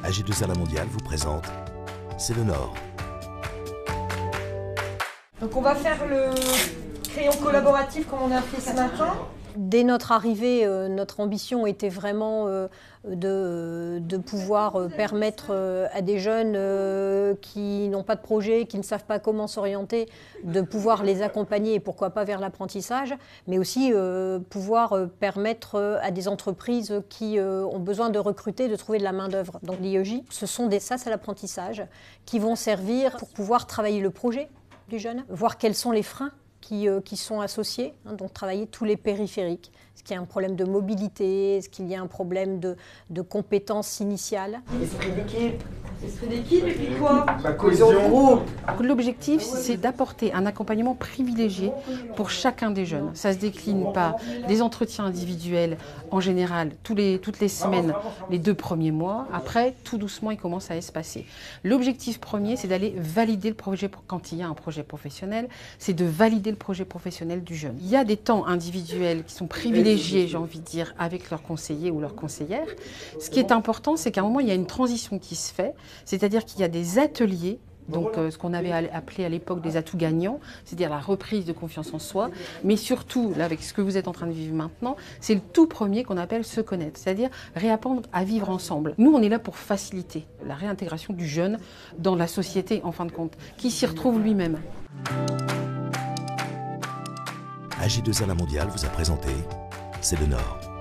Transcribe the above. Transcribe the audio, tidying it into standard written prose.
AG2R La Mondiale vous présente C'est le Nord. Donc on va faire le crayon collaboratif comme on a fait ce matin. Dès notre arrivée, notre ambition était vraiment de pouvoir permettre à des jeunes qui n'ont pas de projet, qui ne savent pas comment s'orienter, de pouvoir les accompagner et pourquoi pas vers l'apprentissage, mais aussi pouvoir permettre à des entreprises qui ont besoin de recruter, de trouver de la main-d'œuvre. Donc l'IEJ, ce sont des sas à l'apprentissage qui vont servir pour pouvoir travailler le projet du jeune, voir quels sont les freins qui sont associés, donc travailler tous les périphériques. Est-ce qu'il y a un problème de mobilité? Est-ce qu'il y a un problème de compétences initiales? Esprit d'équipe et puis quoi? La cohésion de groupe. L'objectif, c'est d'apporter un accompagnement privilégié pour chacun des jeunes. Ça se décline par des entretiens individuels, en général, toutes les semaines, les 2 premiers mois. Après, tout doucement, il commence à espacer. L'objectif premier, c'est d'aller valider le projet, quand il y a un projet professionnel, c'est de valider le projet professionnel du jeune. Il y a des temps individuels qui sont privilégiés, j'ai envie de dire, avec leur conseiller ou leur conseillère. Ce qui est important, c'est qu'à un moment, il y a une transition qui se fait, c'est-à-dire qu'il y a des ateliers, donc ce qu'on avait appelé à l'époque des atouts gagnants, c'est-à-dire la reprise de confiance en soi, mais surtout, là, avec ce que vous êtes en train de vivre maintenant, c'est le tout premier qu'on appelle se connaître, c'est-à-dire réapprendre à vivre ensemble. Nous, on est là pour faciliter la réintégration du jeune dans la société, en fin de compte, qui s'y retrouve lui-même. AG2R La Mondiale vous a présenté C'est le Nord.